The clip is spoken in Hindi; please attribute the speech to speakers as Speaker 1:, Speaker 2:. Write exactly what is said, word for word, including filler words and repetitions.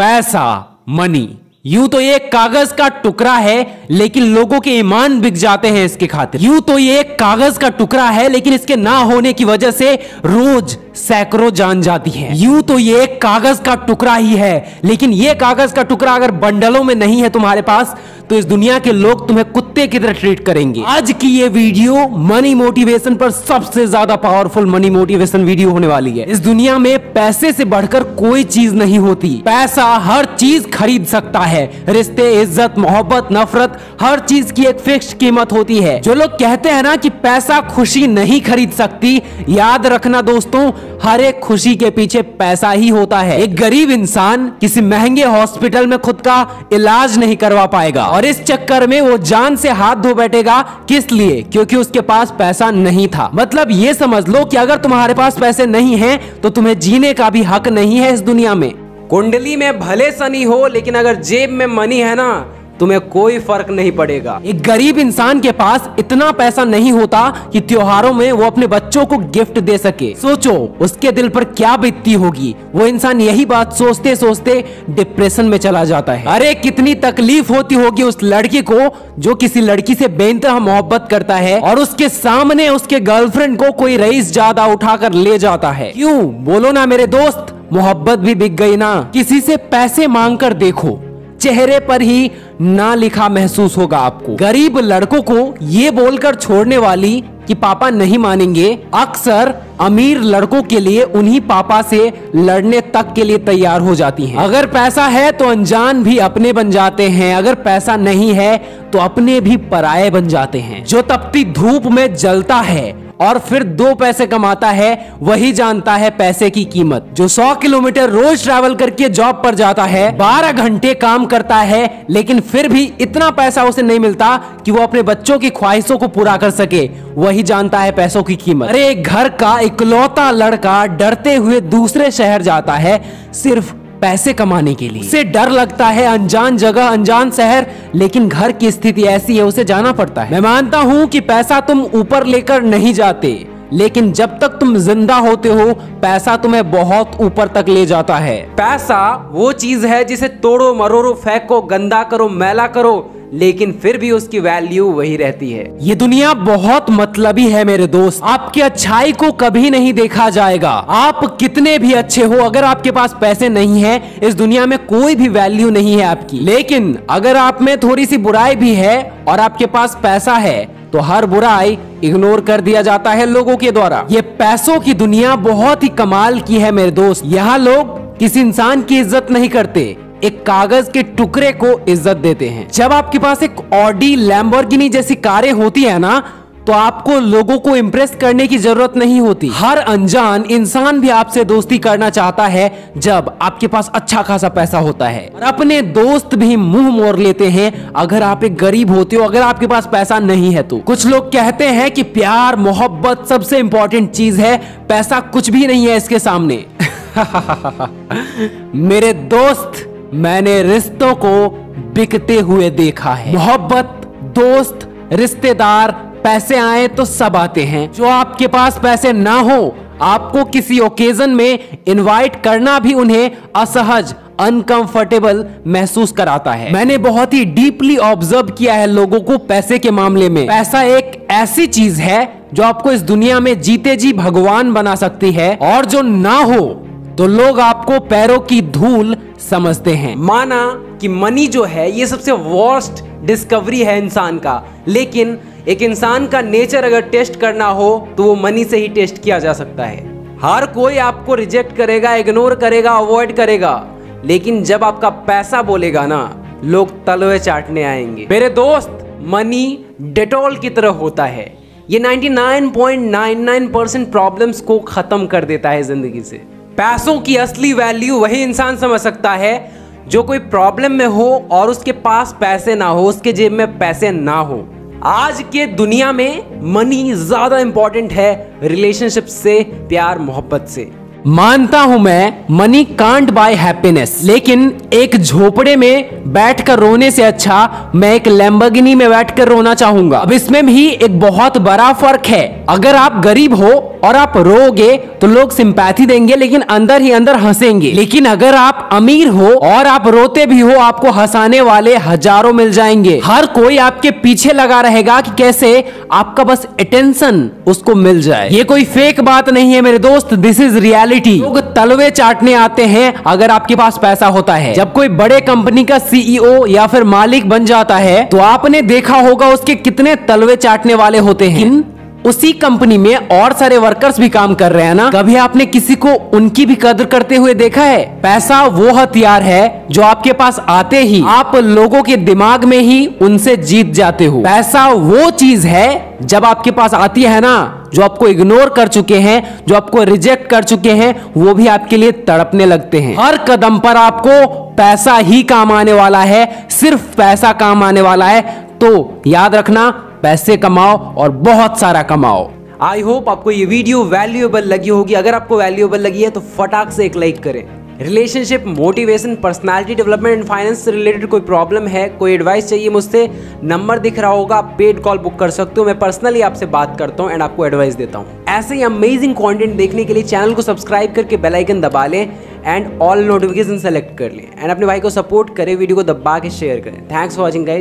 Speaker 1: पैसा, मनी, यूं तो ये एक कागज का टुकड़ा है लेकिन लोगों के ईमान बिक जाते हैं इसके खातिर। यूं तो ये एक कागज का टुकड़ा है लेकिन इसके ना होने की वजह से रोज सैकड़ों जान जाती है। यूं तो ये एक कागज का टुकड़ा ही है लेकिन ये कागज का टुकड़ा अगर बंडलों में नहीं है तुम्हारे पास तो इस दुनिया के लोग तुम्हें कुत्ते की तरह ट्रीट करेंगे। आज की ये वीडियो मनी मोटिवेशन पर सबसे ज्यादा पावरफुल मनी मोटिवेशन वीडियो होने वाली है। इस दुनिया में पैसे से बढ़कर कोई चीज नहीं होती। पैसा हर चीज खरीद सकता है, रिश्ते, इज्जत, मोहब्बत, नफरत, हर चीज की एक फिक्स्ड कीमत होती है। जो लोग कहते हैं ना कि पैसा खुशी नहीं खरीद सकती, याद रखना दोस्तों, हर एक खुशी के पीछे पैसा ही होता है। एक गरीब इंसान किसी महंगे हॉस्पिटल में खुद का इलाज नहीं करवा पाएगा और इस चक्कर में वो जान से हाथ धो बैठेगा। किस लिए? क्योंकि उसके पास पैसा नहीं था। मतलब ये समझ लो कि अगर तुम्हारे पास पैसे नहीं हैं तो तुम्हें जीने का भी हक नहीं है इस दुनिया में। कुंडली में भले शनि हो लेकिन अगर जेब में मनी है ना, तुम्हें कोई फर्क नहीं पड़ेगा। एक गरीब इंसान के पास इतना पैसा नहीं होता कि त्योहारों में वो अपने बच्चों को गिफ्ट दे सके। सोचो उसके दिल पर क्या बीतती होगी। वो इंसान यही बात सोचते सोचते डिप्रेशन में चला जाता है। अरे कितनी तकलीफ होती होगी उस लड़की को जो किसी लड़की से बेइंतहा मोहब्बत करता है और उसके सामने उसके गर्लफ्रेंड को कोई रईस ज्यादा उठाकर ले जाता है। क्यों बोलो ना मेरे दोस्त, मोहब्बत भी बिक गई ना। किसी से पैसे मांग कर देखो, चेहरे पर ही ना लिखा महसूस होगा आपको। गरीब लड़कों को ये बोलकर छोड़ने वाली कि पापा नहीं मानेंगे, अक्सर अमीर लड़कों के लिए उन्हीं पापा से लड़ने तक के लिए तैयार हो जाती हैं। अगर पैसा है तो अनजान भी अपने बन जाते हैं, अगर पैसा नहीं है तो अपने भी पराये बन जाते हैं। जो तपती धूप में जलता है और फिर दो पैसे कमाता है वही जानता है पैसे की कीमत। जो सौ किलोमीटर रोज ट्रैवल करके जॉब पर जाता है, बारह घंटे काम करता है लेकिन फिर भी इतना पैसा उसे नहीं मिलता कि वो अपने बच्चों की ख्वाहिशों को पूरा कर सके, वही जानता है पैसों की कीमत। अरे एक घर का इकलौता लड़का डरते हुए दूसरे शहर जाता है सिर्फ पैसे कमाने के लिए। उसे डर लगता है, अनजान जगह, अनजान शहर, लेकिन घर की स्थिति ऐसी है उसे जाना पड़ता है। मैं मानता हूँ कि पैसा तुम ऊपर लेकर नहीं जाते, लेकिन जब तक तुम जिंदा होते हो पैसा तुम्हें बहुत ऊपर तक ले जाता है। पैसा वो चीज है जिसे तोड़ो मरोड़ो, फेंको, गंदा करो, मैला करो, लेकिन फिर भी उसकी वैल्यू वही रहती है। ये दुनिया बहुत मतलबी है मेरे दोस्त। आपकी अच्छाई को कभी नहीं देखा जाएगा। आप कितने भी अच्छे हो, अगर आपके पास पैसे नहीं है इस दुनिया में कोई भी वैल्यू नहीं है आपकी। लेकिन अगर आप में थोड़ी सी बुराई भी है और आपके पास पैसा है तो हर बुराई इग्नोर कर दिया जाता है लोगों के द्वारा। ये पैसों की दुनिया बहुत ही कमाल की है मेरे दोस्त। यहाँ लोग किसी इंसान की इज्जत नहीं करते, एक कागज के टुकड़े को इज्जत देते हैं। जब आपके पास एक ऑडी, लैम्बोर्गिनी जैसी कारें होती है ना तो आपको लोगों को इम्प्रेस करने की जरूरत नहीं होती। हर अनजान इंसान भी आपसे दोस्ती करना चाहता है जब आपके पास अच्छा खासा पैसा होता है, और अपने दोस्त भी मुंह मोड़ लेते हैं अगर आप एक गरीब होते हो, अगर आपके पास पैसा नहीं है तो। कुछ लोग कहते हैं कि प्यार, मोहब्बत सबसे इंपॉर्टेंट चीज है, पैसा कुछ भी नहीं है इसके सामने। मेरे दोस्त, मैंने रिश्तों को बिकते हुए देखा है। मोहब्बत, दोस्त, रिश्तेदार, पैसे आए तो सब आते हैं। जो आपके पास पैसे ना हो, आपको किसी ओकेजन में इनवाइट करना भी उन्हें असहज, अनकंफर्टेबल महसूस कराता है। मैंने बहुत ही डीपली ऑब्जर्व किया है लोगों को पैसे के मामले में। पैसा एक ऐसी चीज है जो आपको इस दुनिया में जीते जी भगवान बना सकती है, और जो ना हो तो लोग आपको पैरों की धूल समझते हैं। माना कि मनी जो है ये सबसे वर्स्ट डिस्कवरी है इंसान का, लेकिन एक इंसान का नेचर अगर टेस्ट करना हो तो वो मनी से ही टेस्ट किया जा सकता है। हर कोई आपको रिजेक्ट करेगा, इग्नोर करेगा, अवॉइड करेगा, लेकिन जब आपका पैसा बोलेगा ना, लोग तलवे चाटने आएंगे। मेरे दोस्त, मनी डेटॉल की तरह होता है। ये निन्यानवे पॉइंट नौ नौ परसेंट प्रॉब्लम्स को खत्म कर देता है जिंदगी से। पैसों की असली वैल्यू वही इंसान समझ सकता है जो कोई प्रॉब्लम में हो और उसके पास पैसे ना हो, उसके जेब में पैसे ना हो। आज के दुनिया में मनी ज्यादा इंपॉर्टेंट है रिलेशनशिप से, प्यार मोहब्बत से। मानता हूं मैं मनी कांट बाय हैप्पीनेस, लेकिन एक झोपड़े में बैठकर रोने से अच्छा मैं एक लैम्बोर्गिनी में बैठकर रोना चाहूंगा। अब इसमें भी एक बहुत बड़ा फर्क है। अगर आप गरीब हो और आप रोगे तो लोग सिंपैथी देंगे लेकिन अंदर ही अंदर हंसेंगे। लेकिन अगर आप अमीर हो और आप रोते भी हो, आपको हंसाने वाले हजारों मिल जाएंगे। हर कोई आपके पीछे लगा रहेगा कि कैसे आपका बस अटेंशन उसको मिल जाए। ये कोई फेक बात नहीं है मेरे दोस्त, दिस इज रियलिटी। लोग तलवे चाटने आते हैं अगर आपके पास पैसा होता है। जब कोई बड़े कंपनी का सीईओ या फिर मालिक बन जाता है तो आपने देखा होगा उसके कितने तलवे चाटने वाले होते हैं। उसी कंपनी में और सारे वर्कर्स भी काम कर रहे हैं ना। कभी आपने किसी को उनकी भी कदर करते हुए देखा है? पैसा वो हथियार है जो आपके पास आते ही आप लोगों के दिमाग में ही उनसे जीत जाते हो। पैसा वो चीज है जब आपके पास आती है ना, जो आपको इग्नोर कर चुके हैं, जो आपको रिजेक्ट कर चुके हैं, वो भी आपके लिए तड़पने लगते हैं। हर कदम पर आपको पैसा ही काम आने वाला है, सिर्फ पैसा काम आने वाला है। तो याद रखना, पैसे कमाओ और बहुत सारा कमाओ। आई होप आपको ये वीडियो वैल्यूएबल लगी होगी। अगर आपको वैल्यूएबल लगी है तो फटाक से एक लाइक करें। Relationship, motivation, personality development and finance से रिलेटेड कोई प्रॉब्लम है, कोई एडवाइस चाहिए मुझसे, नंबर दिख रहा होगा, आप पेड कॉल बुक कर सकते हो। मैं पर्सनली आपसे बात करता हूँ एंड आपको एडवाइस देता हूँ। ऐसे ही अमेजिंग कंटेंट देखने के लिए चैनल को सब्सक्राइब करके बेल आइकन दबा लें एंड ऑल नोटिफिकेशन सेलेक्ट कर लें एंड अपने भाई को सपोर्ट करें, वीडियो को दबा के शेयर करें। Thanks for watching guys.